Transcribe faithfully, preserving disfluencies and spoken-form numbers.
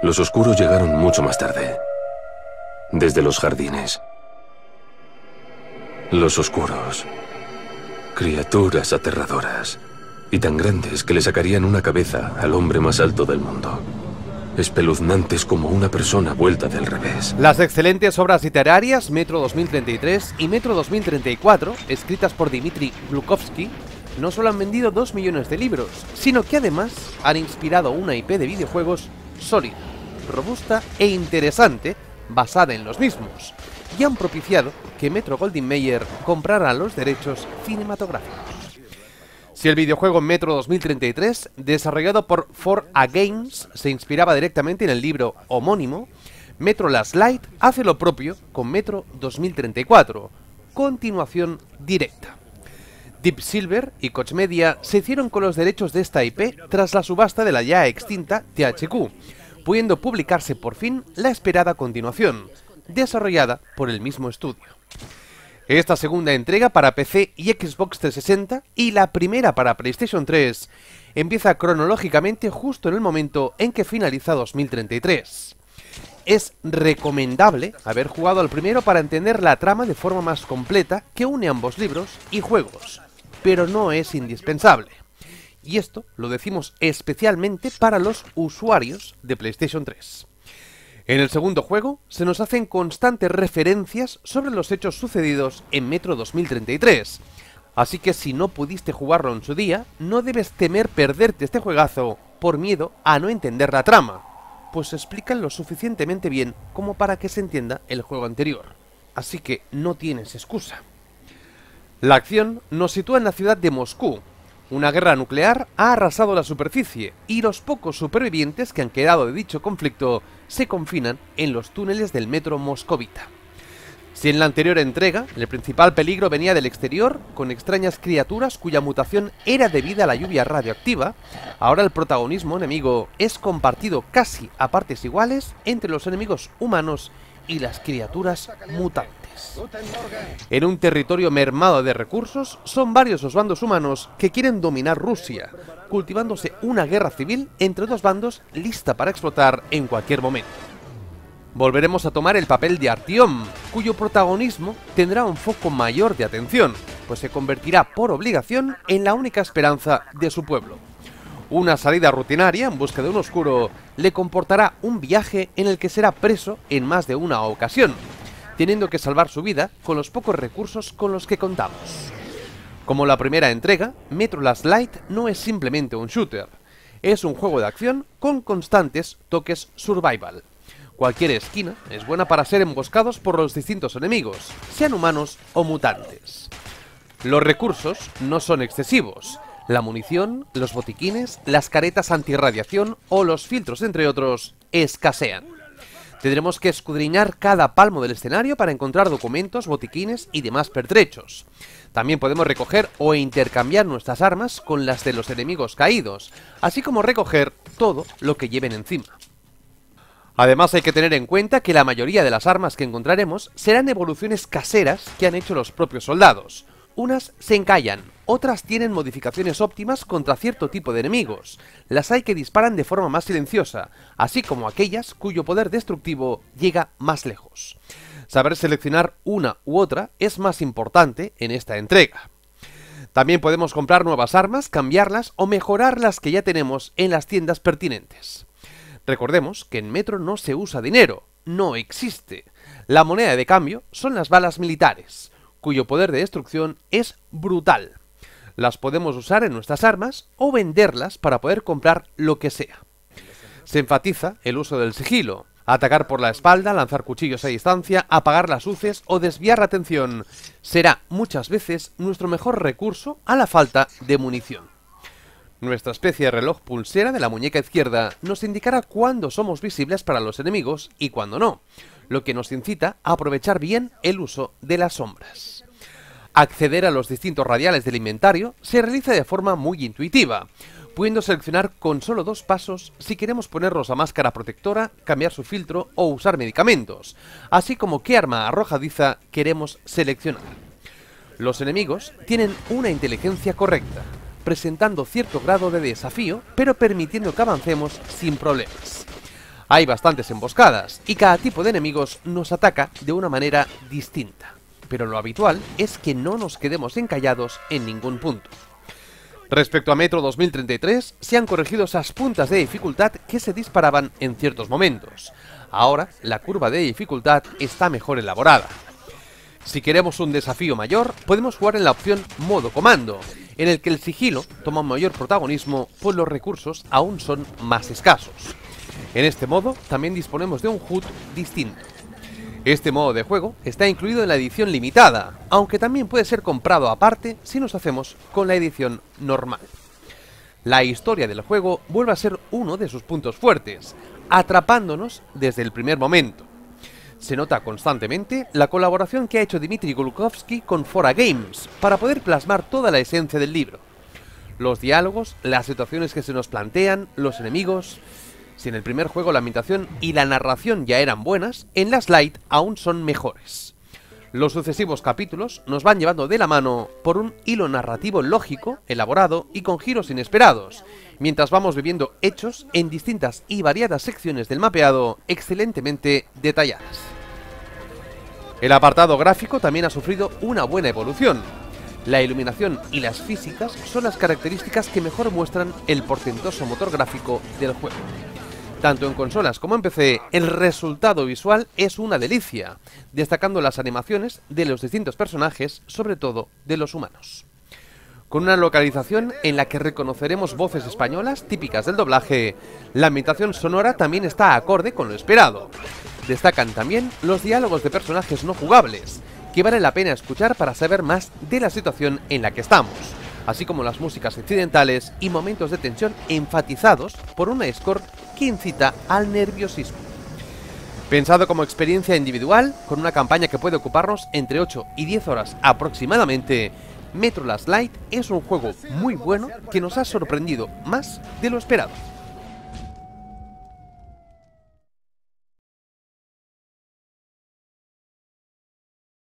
Los oscuros llegaron mucho más tarde. Desde los jardines. Los oscuros. Criaturas aterradoras. Y tan grandes que le sacarían una cabeza al hombre más alto del mundo. Espeluznantes como una persona vuelta del revés. Las excelentes obras literarias Metro dos mil treinta y tres y Metro dos mil treinta y cuatro, escritas por Dmitry Glukhovsky, no solo han vendido dos millones de libros, sino que además han inspirado una I P de videojuegos sólida, robusta e interesante, basada en los mismos, y han propiciado que Metro Goldwyn Mayer comprara los derechos cinematográficos. Si el videojuego Metro dos mil treinta y tres, desarrollado por cuatro A Games, se inspiraba directamente en el libro homónimo, Metro Last Light hace lo propio con Metro dos mil treinta y cuatro, continuación directa. Deep Silver y Koch Media se hicieron con los derechos de esta I P tras la subasta de la ya extinta T H Q, pudiendo publicarse por fin la esperada continuación, desarrollada por el mismo estudio. Esta segunda entrega para P C y Xbox trescientos sesenta y la primera para PlayStation tres empieza cronológicamente justo en el momento en que finaliza dos mil treinta y tres. Es recomendable haber jugado al primero para entender la trama de forma más completa que une ambos libros y juegos, pero no es indispensable. Y esto lo decimos especialmente para los usuarios de PlayStation tres. En el segundo juego se nos hacen constantes referencias sobre los hechos sucedidos en Metro dos mil treinta y tres, así que si no pudiste jugarlo en su día, no debes temer perderte este juegazo por miedo a no entender la trama, pues se explican lo suficientemente bien como para que se entienda el juego anterior, así que no tienes excusa. La acción nos sitúa en la ciudad de Moscú. Una guerra nuclear ha arrasado la superficie y los pocos supervivientes que han quedado de dicho conflicto se confinan en los túneles del metro moscovita. Si en la anterior entrega el principal peligro venía del exterior, con extrañas criaturas cuya mutación era debida a la lluvia radioactiva, ahora el protagonismo enemigo es compartido casi a partes iguales entre los enemigos humanos y las criaturas mutantes. En un territorio mermado de recursos, son varios los bandos humanos que quieren dominar Rusia, cultivándose una guerra civil entre dos bandos lista para explotar en cualquier momento. Volveremos a tomar el papel de Artyom, cuyo protagonismo tendrá un foco mayor de atención, pues se convertirá por obligación en la única esperanza de su pueblo. Una salida rutinaria en busca de un oscuro le comportará un viaje en el que será preso en más de una ocasión, teniendo que salvar su vida con los pocos recursos con los que contamos. Como la primera entrega, Metro Last Light no es simplemente un shooter, es un juego de acción con constantes toques survival. Cualquier esquina es buena para ser emboscados por los distintos enemigos, sean humanos o mutantes. Los recursos no son excesivos. La munición, los botiquines, las caretas antirradiación o los filtros, entre otros, escasean. Tendremos que escudriñar cada palmo del escenario para encontrar documentos, botiquines y demás pertrechos. También podemos recoger o intercambiar nuestras armas con las de los enemigos caídos, así como recoger todo lo que lleven encima. Además hay que tener en cuenta que la mayoría de las armas que encontraremos serán evoluciones caseras que han hecho los propios soldados. Unas se encallan, otras tienen modificaciones óptimas contra cierto tipo de enemigos. Las hay que disparan de forma más silenciosa, así como aquellas cuyo poder destructivo llega más lejos. Saber seleccionar una u otra es más importante en esta entrega. También podemos comprar nuevas armas, cambiarlas o mejorar las que ya tenemos en las tiendas pertinentes. Recordemos que en Metro no se usa dinero, no existe. La moneda de cambio son las balas militares, cuyo poder de destrucción es brutal. Las podemos usar en nuestras armas o venderlas para poder comprar lo que sea. Se enfatiza el uso del sigilo, atacar por la espalda, lanzar cuchillos a distancia, apagar las luces o desviar la atención. Será muchas veces nuestro mejor recurso a la falta de munición. Nuestra especie de reloj pulsera de la muñeca izquierda nos indicará cuándo somos visibles para los enemigos y cuándo no, lo que nos incita a aprovechar bien el uso de las sombras. Acceder a los distintos radiales del inventario se realiza de forma muy intuitiva, pudiendo seleccionar con solo dos pasos si queremos ponernos la máscara protectora, cambiar su filtro o usar medicamentos, así como qué arma arrojadiza queremos seleccionar. Los enemigos tienen una inteligencia correcta, presentando cierto grado de desafío, pero permitiendo que avancemos sin problemas. Hay bastantes emboscadas y cada tipo de enemigos nos ataca de una manera distinta, pero lo habitual es que no nos quedemos encallados en ningún punto. Respecto a Metro dos mil treinta y tres, se han corregido esas puntas de dificultad que se disparaban en ciertos momentos. Ahora, la curva de dificultad está mejor elaborada. Si queremos un desafío mayor, podemos jugar en la opción Modo Comando, en el que el sigilo toma un mayor protagonismo, pues los recursos aún son más escasos. En este modo, también disponemos de un H U D distinto. Este modo de juego está incluido en la edición limitada, aunque también puede ser comprado aparte si nos hacemos con la edición normal. La historia del juego vuelve a ser uno de sus puntos fuertes, atrapándonos desde el primer momento. Se nota constantemente la colaboración que ha hecho Dmitry Glukhovsky con Fora Games para poder plasmar toda la esencia del libro. Los diálogos, las situaciones que se nos plantean, los enemigos... Si en el primer juego la ambientación y la narración ya eran buenas, en Last Light aún son mejores. Los sucesivos capítulos nos van llevando de la mano por un hilo narrativo lógico, elaborado y con giros inesperados, mientras vamos viviendo hechos en distintas y variadas secciones del mapeado excelentemente detalladas. El apartado gráfico también ha sufrido una buena evolución. La iluminación y las físicas son las características que mejor muestran el portentoso motor gráfico del juego. Tanto en consolas como en P C, el resultado visual es una delicia, destacando las animaciones de los distintos personajes, sobre todo de los humanos. Con una localización en la que reconoceremos voces españolas típicas del doblaje, la ambientación sonora también está acorde con lo esperado. Destacan también los diálogos de personajes no jugables, que vale la pena escuchar para saber más de la situación en la que estamos, así como las músicas incidentales y momentos de tensión enfatizados por una score que incita al nerviosismo. Pensado como experiencia individual, con una campaña que puede ocuparnos entre ocho y diez horas aproximadamente, Metro Last Light es un juego muy bueno que nos ha sorprendido más de lo esperado.